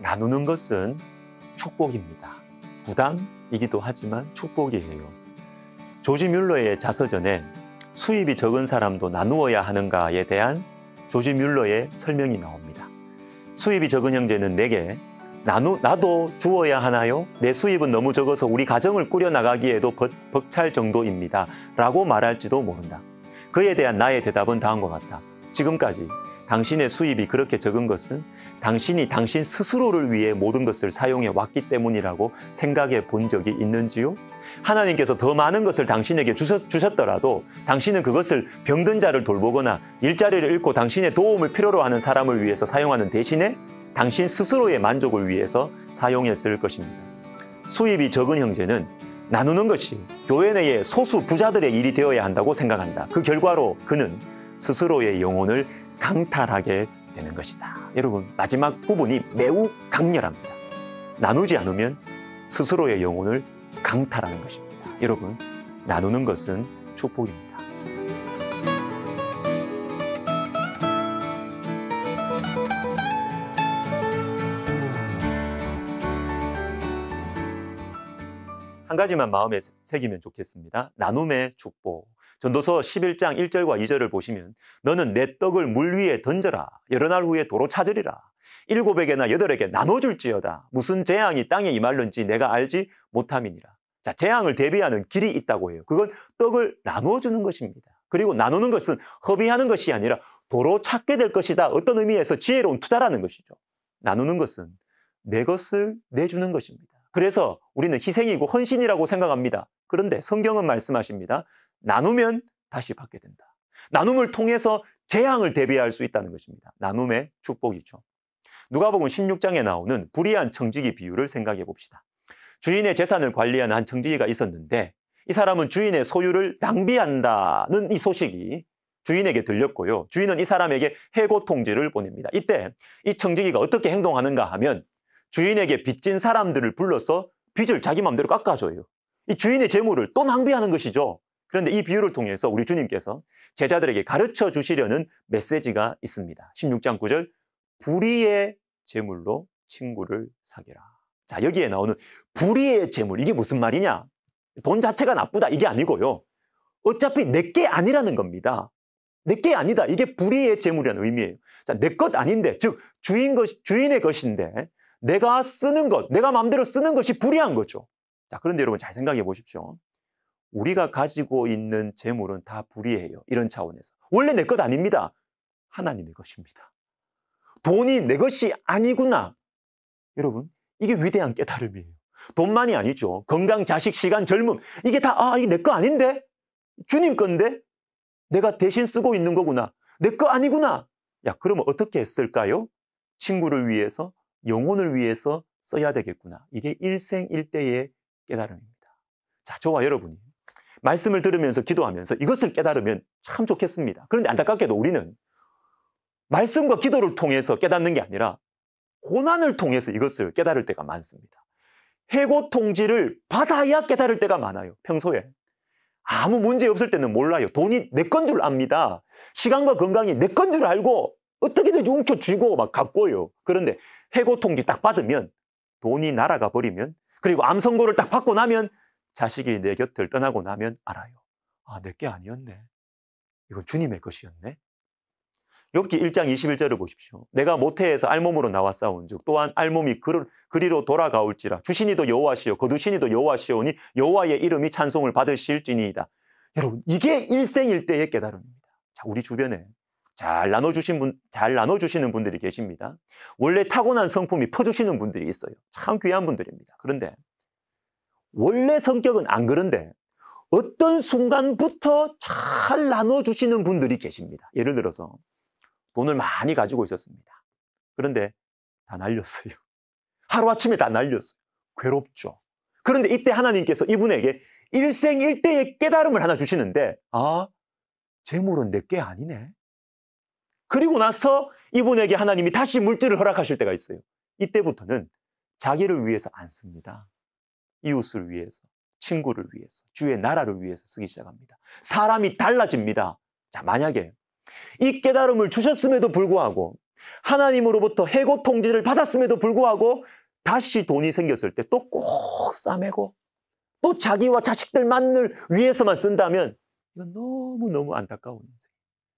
나누는 것은 축복입니다. 부담이기도 하지만 축복이에요. 조지 뮬러의 자서전에 수입이 적은 사람도 나누어야 하는가에 대한 조지 뮬러의 설명이 나옵니다. 수입이 적은 형제는 내게 나도 주어야 하나요? 내 수입은 너무 적어서 우리 가정을 꾸려나가기에도 벅찰 정도입니다. 라고 말할지도 모른다. 그에 대한 나의 대답은 다음과 같다. 지금까지 당신의 수입이 그렇게 적은 것은 당신이 당신 스스로를 위해 모든 것을 사용해 왔기 때문이라고 생각해 본 적이 있는지요? 하나님께서 더 많은 것을 당신에게 주셨더라도 당신은 그것을 병든 자를 돌보거나 일자리를 잃고 당신의 도움을 필요로 하는 사람을 위해서 사용하는 대신에 당신 스스로의 만족을 위해서 사용했을 것입니다. 수입이 적은 형제는 나누는 것이 교회 내의 소수 부자들의 일이 되어야 한다고 생각한다. 그 결과로 그는 스스로의 영혼을 강탈하게 되는 것이다. 여러분, 마지막 부분이 매우 강렬합니다. 나누지 않으면 스스로의 영혼을 강탈하는 것입니다. 여러분, 나누는 것은 축복입니다. 한 가지만 마음에 새기면 좋겠습니다. 나눔의 축복. 전도서 11장 1절과 2절을 보시면 너는 내 떡을 물 위에 던져라. 여러 날 후에 도로 찾으리라. 7에게나 8에게 나눠줄지어다. 무슨 재앙이 땅에 임할는지 내가 알지 못함이니라. 자, 재앙을 대비하는 길이 있다고 해요. 그건 떡을 나눠주는 것입니다. 그리고 나누는 것은 허비하는 것이 아니라 도로 찾게 될 것이다. 어떤 의미에서 지혜로운 투자라는 것이죠. 나누는 것은 내 것을 내주는 것입니다. 그래서 우리는 희생이고 헌신이라고 생각합니다. 그런데 성경은 말씀하십니다. 나누면 다시 받게 된다. 나눔을 통해서 재앙을 대비할 수 있다는 것입니다. 나눔의 축복이죠. 누가복음 16장에 나오는 불의한 청지기 비유를 생각해 봅시다. 주인의 재산을 관리하는 한 청지기가 있었는데 이 사람은 주인의 소유를 낭비한다는 이 소식이 주인에게 들렸고요. 주인은 이 사람에게 해고 통지를 보냅니다. 이때 이 청지기가 어떻게 행동하는가 하면 주인에게 빚진 사람들을 불러서 빚을 자기 마음대로 깎아줘요. 이 주인의 재물을 또 낭비하는 것이죠. 그런데 이 비유를 통해서 우리 주님께서 제자들에게 가르쳐 주시려는 메시지가 있습니다. 16장 9절, 불의의 재물로 친구를 사귀라. 자, 여기에 나오는 불의의 재물, 이게 무슨 말이냐? 돈 자체가 나쁘다, 이게 아니고요. 어차피 내게 아니라는 겁니다. 내게 아니다, 이게 불의의 재물이라는 의미예요. 자, 내 것 아닌데, 즉 주인의 것인데 내가 쓰는 것, 내가 마음대로 쓰는 것이 불의한 거죠. 자, 그런데 여러분 잘 생각해 보십시오. 우리가 가지고 있는 재물은 다 불의해요. 이런 차원에서. 원래 내 것 아닙니다. 하나님의 것입니다. 돈이 내 것이 아니구나. 여러분, 이게 위대한 깨달음이에요. 돈만이 아니죠. 건강, 자식, 시간, 젊음. 이게 다, 이게 내 거 아닌데? 주님 건데? 내가 대신 쓰고 있는 거구나. 내 거 아니구나. 야, 그러면 어떻게 했을까요? 친구를 위해서, 영혼을 위해서 써야 되겠구나. 이게 일생일대의 깨달음입니다. 자, 저와 여러분이 말씀을 들으면서 기도하면서 이것을 깨달으면 참 좋겠습니다. 그런데 안타깝게도 우리는 말씀과 기도를 통해서 깨닫는 게 아니라 고난을 통해서 이것을 깨달을 때가 많습니다. 해고 통지를 받아야 깨달을 때가 많아요. 평소에 아무 문제 없을 때는 몰라요. 돈이 내 건 줄 압니다. 시간과 건강이 내 건 줄 알고 어떻게든지 훔쳐쥐고 막 갖고요. 그런데 해고 통지 딱 받으면 돈이 날아가 버리면, 그리고 암 선고를 딱 받고 나면, 자식이 내 곁을 떠나고 나면 알아요. 내 게 아니었네. 이건 주님의 것이었네. 욥기 1장 21절을 보십시오. 내가 모태에서 알몸으로 나왔사온즉 또한 알몸이 그리로 돌아가올지라. 주시니도 여호와시요 거두시니도 여호와시오니 여호와의 이름이 찬송을 받으실지니이다. 여러분, 이게 일생일대의 깨달음입니다. 자, 우리 주변에 잘 나눠주시는 분들이 계십니다. 원래 타고난 성품이 퍼주시는 분들이 있어요. 참 귀한 분들입니다. 그런데 원래 성격은 안 그런데 어떤 순간부터 잘 나눠주시는 분들이 계십니다. 예를 들어서 돈을 많이 가지고 있었습니다. 그런데 다 날렸어요. 하루아침에 다 날렸어요. 괴롭죠. 그런데 이때 하나님께서 이분에게 일생일대의 깨달음을 하나 주시는데, 재물은 내 게 아니네. 그리고 나서 이분에게 하나님이 다시 물질을 허락하실 때가 있어요. 이때부터는 자기를 위해서 안 씁니다. 이웃을 위해서, 친구를 위해서, 주의 나라를 위해서 쓰기 시작합니다. 사람이 달라집니다. 자, 만약에 이 깨달음을 주셨음에도 불구하고 하나님으로부터 해고 통지를 받았음에도 불구하고 다시 돈이 생겼을 때 또 꼭 싸매고 또 자기와 자식들만을 위해서만 쓴다면 이건 너무너무 안타까운 인생.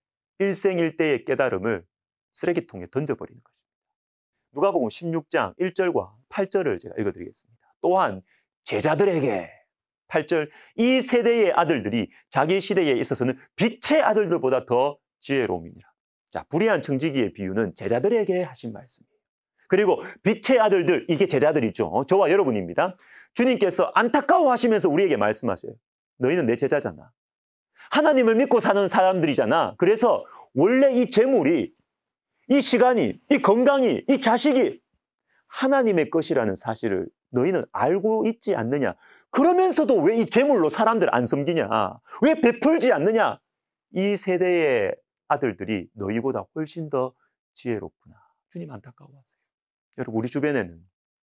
일생일대의 깨달음을 쓰레기통에 던져버리는 것입니다. 누가복음 16장 1절과 8절을 제가 읽어드리겠습니다. 또한 제자들에게 8절 이 세대의 아들들이 자기 시대에 있어서는 빛의 아들들보다 더 지혜로움이니라. 자, 불의한 청지기의 비유는 제자들에게 하신 말씀이에요. 그리고 빛의 아들들, 이게 제자들이죠. 저와 여러분입니다. 주님께서 안타까워하시면서 우리에게 말씀하세요. 너희는 내 제자잖아. 하나님을 믿고 사는 사람들이잖아. 그래서 원래 이 재물이, 이 시간이, 이 건강이, 이 자식이 하나님의 것이라는 사실을 너희는 알고 있지 않느냐. 그러면서도 왜 이 재물로 사람들 안 섬기냐. 왜 베풀지 않느냐. 이 세대의 아들들이 너희보다 훨씬 더 지혜롭구나. 주님 안타까워하세요. 여러분, 우리 주변에는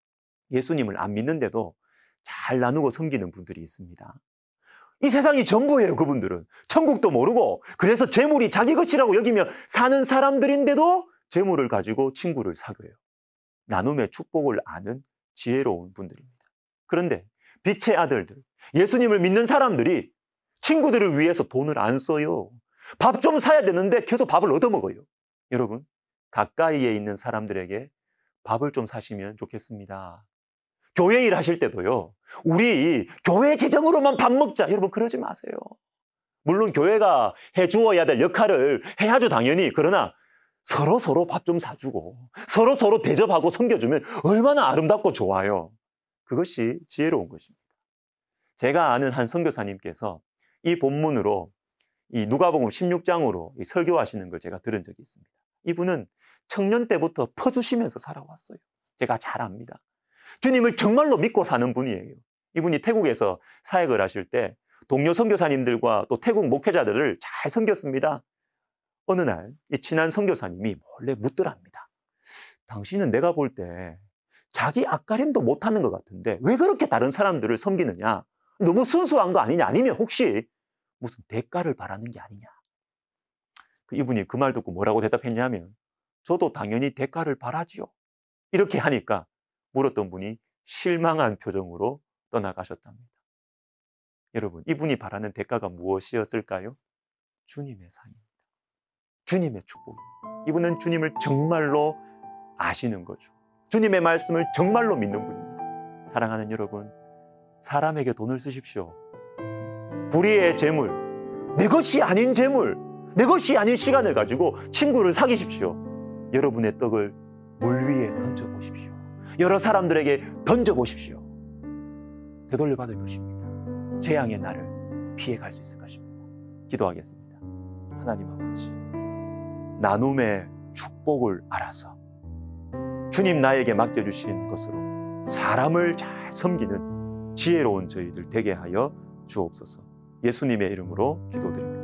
예수님을 안 믿는데도 잘 나누고 섬기는 분들이 있습니다. 이 세상이 전부예요. 그분들은 천국도 모르고 그래서 재물이 자기 것이라고 여기며 사는 사람들인데도 재물을 가지고 친구를 사귀어요. 나눔의 축복을 아는 지혜로운 분들입니다. 그런데 빛의 아들들, 예수님을 믿는 사람들이 친구들을 위해서 돈을 안 써요. 밥 좀 사야 되는데 계속 밥을 얻어먹어요. 여러분, 가까이에 있는 사람들에게 밥을 좀 사시면 좋겠습니다. 교회 일 하실 때도요, 우리 교회 재정으로만 밥 먹자. 여러분, 그러지 마세요. 물론 교회가 해주어야 될 역할을 해야죠, 당연히. 그러나 서로 밥 좀 사주고 서로 대접하고 섬겨주면 얼마나 아름답고 좋아요. 그것이 지혜로운 것입니다. 제가 아는 한 선교사님께서 이 본문으로 이 누가복음 16장으로 이 설교하시는 걸 제가 들은 적이 있습니다. 이분은 청년 때부터 퍼주시면서 살아왔어요. 제가 잘 압니다. 주님을 정말로 믿고 사는 분이에요. 이분이 태국에서 사역을 하실 때 동료 선교사님들과 또 태국 목회자들을 잘 섬겼습니다. 어느 날 이 친한 선교사님이 몰래 묻더랍니다. 당신은 내가 볼 때 자기 앞가림도 못하는 것 같은데 왜 그렇게 다른 사람들을 섬기느냐? 너무 순수한 거 아니냐? 아니면 혹시 무슨 대가를 바라는 게 아니냐? 이분이 그 말 듣고 뭐라고 대답했냐면 저도 당연히 대가를 바라지요. 이렇게 하니까 물었던 분이 실망한 표정으로 떠나가셨답니다. 여러분, 이분이 바라는 대가가 무엇이었을까요? 주님의 상입니다. 주님의 축복입니다. 이분은 주님을 정말로 아시는 거죠. 주님의 말씀을 정말로 믿는 분입니다. 사랑하는 여러분, 사람에게 돈을 쓰십시오. 불의의 재물, 내 것이 아닌 재물, 내 것이 아닌 시간을 가지고 친구를 사귀십시오. 여러분의 떡을 물 위에 던져보십시오. 여러 사람들에게 던져보십시오. 되돌려 받을 것입니다. 재앙의 날을 피해갈 수 있을 것입니다. 기도하겠습니다. 하나님 아버지, 나눔의 축복을 알아서 주님 나에게 맡겨주신 것으로 사람을 잘 섬기는 지혜로운 저희들 되게 하여 주옵소서. 예수님의 이름으로 기도드립니다.